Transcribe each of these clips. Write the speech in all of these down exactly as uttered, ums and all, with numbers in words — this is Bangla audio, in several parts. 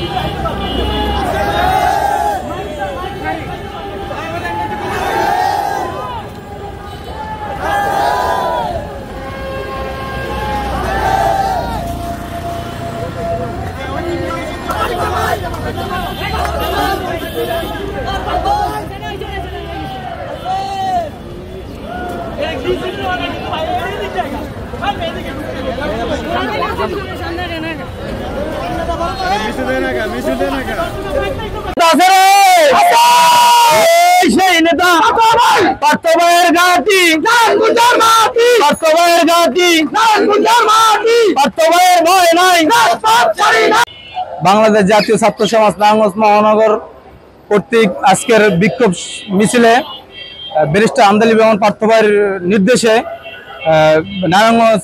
বাংলাদেশ জাতীয় ছাত্র সমাজ নারায়ণগঞ্জ মহানগর কর্তৃক আজকের বিক্ষোভ মিছিলে ব্যারিস্টার আমদালি বেগম পার্থ ভাইয়ের নির্দেশে নারায়ণগঞ্জ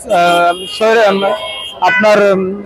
আপনার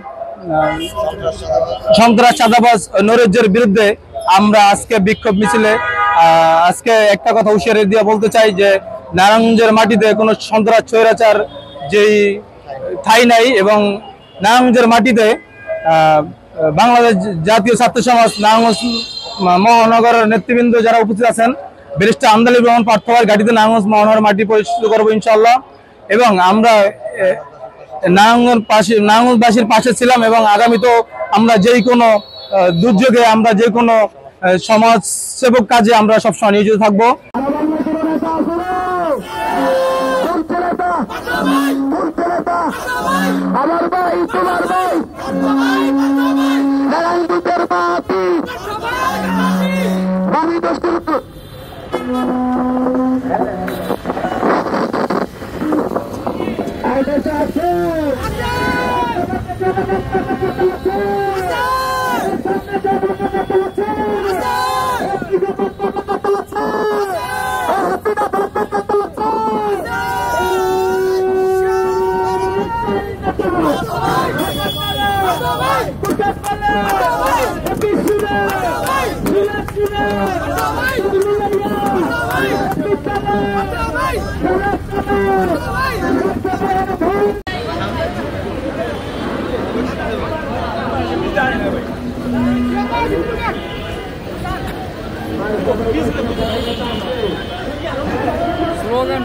সন্ত্রাস চাঁদাবাজ নৈরাজ্যের বিরুদ্ধে আমরা আজকে বিক্ষোভ মিছিলে আজকে একটা কথা হুঁশিয়ারি দিয়ে বলতে চাই যে নারায়ণগঞ্জের মাটিতে কোনো সন্ত্রাস স্বৈরাচার যেই ঠাঁই নাই এবং নারায়ণগঞ্জের মাটিতে বাংলাদেশ জাতীয় ছাত্র সমাজ নারায়ণগঞ্জ মহানগরের নেতৃবৃন্দ যারা উপস্থিত আছেন ব্যারিস্টার আমদালি বেগম পার্থ ভাইয়ের গাড়িতে নারায়ণগঞ্জ মহানগর মাটি পরিচিত করবো ইনশাআল্লাহ। এবং আমরা নারায়ণগঞ্জ পাশে নারায়ণগঞ্জবাসীর পাশে ছিলাম এবং আগামীতেও আমরা যেই কোনো দুর্যোগে আমরা যে কোনো সমাজ সেবক কাজে আমরা সবসময় নিয়োজিত থাকবো। আমার ভাই তোমার ভাই নারায়ণগঞ্জের মাটি আমি দোস্ত স্লোগান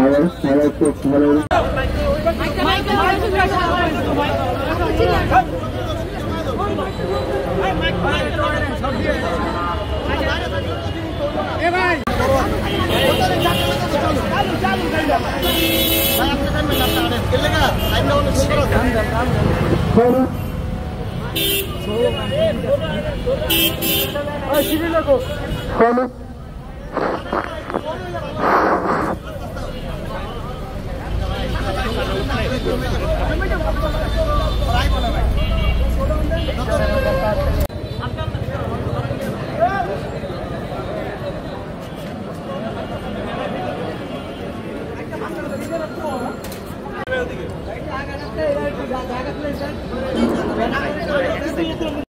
জায়গা